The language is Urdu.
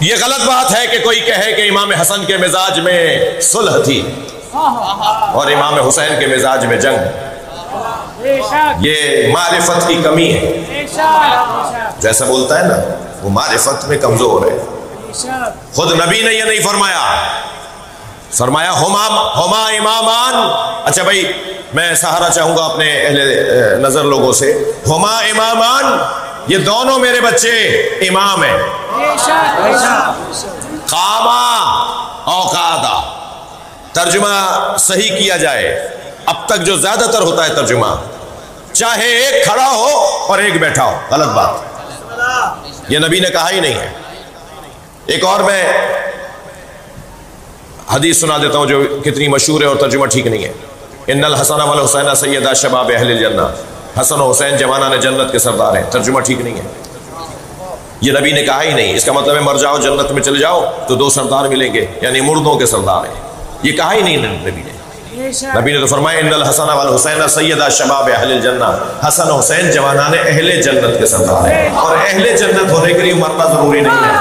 یہ غلط بات ہے کہ کوئی کہے کہ امام حسن کے مزاج میں صلح تھی اور امام حسین کے مزاج میں جنگ، یہ معرفت کی کمی ہے۔ جیسا بولتا ہے نا وہ معرفت میں کمزور ہے۔ خود نبی نے یہ نہیں فرمایا، فرمایا ہما امامان۔ اچھا بھائی میں سہارا چاہوں گا اپنے اہل نظر لوگوں سے، ہما امامان، یہ دونوں میرے بچے امام ہیں۔ قاما اوقادا، ترجمہ صحیح کیا جائے، اب تک جو زیادہ تر ہوتا ہے ترجمہ، چاہے ایک کھڑا ہو اور ایک بیٹھا ہو، غلط بات، یہ نبی نے کہا ہی نہیں ہے۔ ایک اور میں حدیث سنا دیتا ہوں جو کتنی مشہور ہے اور ترجمہ ٹھیک نہیں ہے۔ ان الحسن والحسین سیدا شباب اہل الجنہ، حسن و حسین جوانان جنت کے سردار ہیں، ترجمہ ٹھیک نہیں ہے، یہ نبی نے کہا ہی نہیں۔ اس کا مطلب ہے مر جاؤ جنت میں چلے جاؤ تو دو سردار ملیں گے، یعنی مردوں کے سردار ہیں، یہ کہا ہی نہیں نبی نے۔ نبی نے تو فرمایا ان الحسن والحسین سیدا شباب اہل الجنہ، حسن و حسین جوانان اہل جنت کے سردار ہیں، اور اہل جنت ہونے کے لیے مرنا ضروری نہیں ہے۔